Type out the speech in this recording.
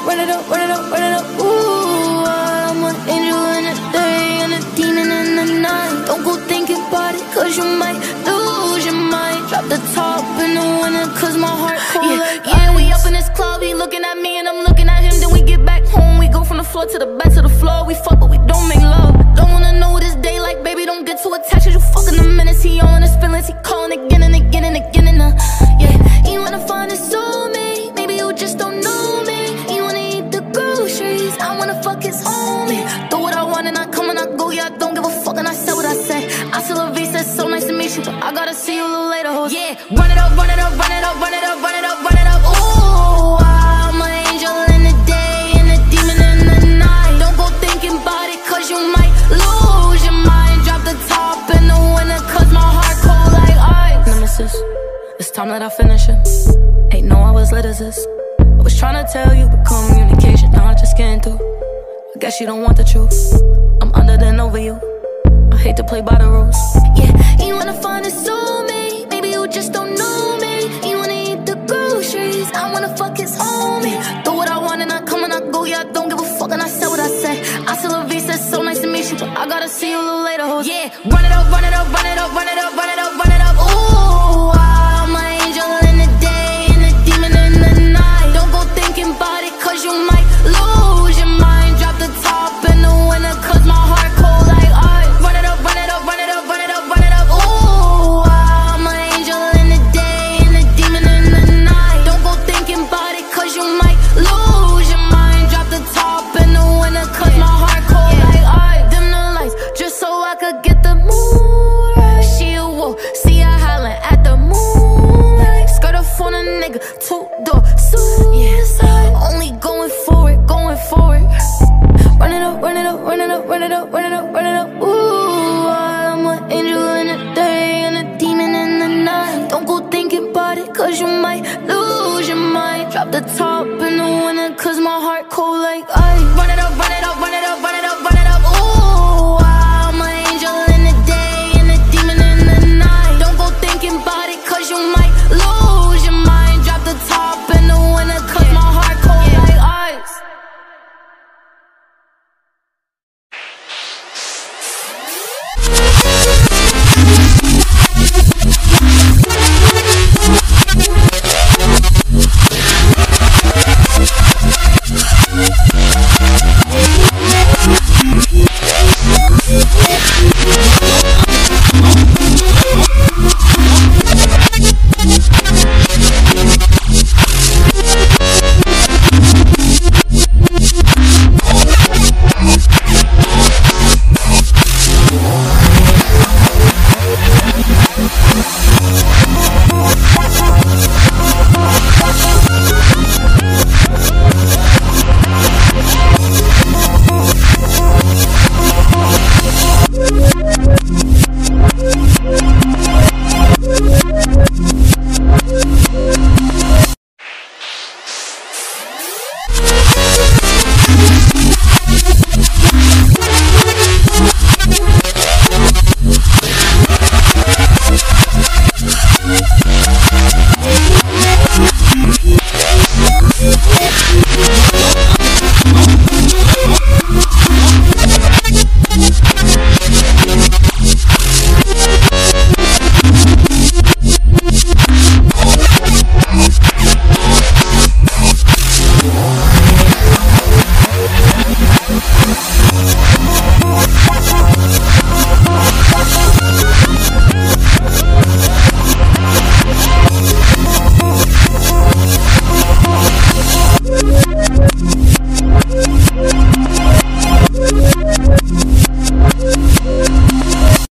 run it up, run it up, run it up. Ooh, I'm an angel in the day and a demon in the night. Don't go thinking about it, cause you might lose your mind. Drop the top in the winter, cause my heart cold like ice. Yeah, we up in this club, he looking at me and I'm looking at him. Then we get back home, we go from the floor to the back to the floor. We fuck but we don't make love. Don't wanna know this day, like baby, don't get too attached, cause you fucking the minutes. He all in his feelings, he calling again and again and again and yeah, he wanna find his soulmate. Maybe you just don't know me. He wanna eat the groceries, I wanna fuck his homie. Do what I want and I come and I go, yeah, I don't give a fuck and I said what I say. I still love you, said so nice to meet you, but I gotta see you a little later, hoes. Yeah, run it up, run it up, run it up, run it up, run it up, run it up. Ooh, I'm an angel in the day and a demon in the night. Don't go thinking about it, cause you might lose your mind. Drop the top in the winter, cause my heart cold like ice. Nemesis, it's time that I finish it. Ain't know I was lit as this. I was trying to tell you, but communication, now I just can't do. I guess you don't want the truth. I'm under then over you. I hate to play by the rules. Yeah, you wanna find a soulmate. Maybe you just don't know me. You wanna eat the groceries, I wanna fuck his homie. Do what I want and I come and I go, yeah, I don't give a fuck and I said what I said. I still love you, said so nice to meet you, but I gotta see you a little later, hoes. Yeah, run it up, run it up, run it up, run it up, run it up, run it up. Ooh, I'm an angel in the day and a demon in the night. Don't go thinking about it, cause you might lose your mind. Drop the top in the winter, cause my heart cold like ice. Run it up, run it up, run it up, run it up, run it up. Ooh, I'm an angel in the day and a demon in the night. Don't go thinking about it, cause you might lose your mind. Drop the top in the winter, cause my heart cold like ice. Dim the lights, just so I could get the mood right. She a wolf, see her howling at the moonlight. Skirt up on a nigga, two-door suicide. Only going for it, going for it. Run it up, run it up, run it up, run it up, run it up, run it up. Ooh, I'm an angel in the day and a demon in the night. Don't go thinking about it, cause you might lose your mind. Drop the top in the winter, cause my heart cold like ice. Run it up, run it up, run it up, run it up.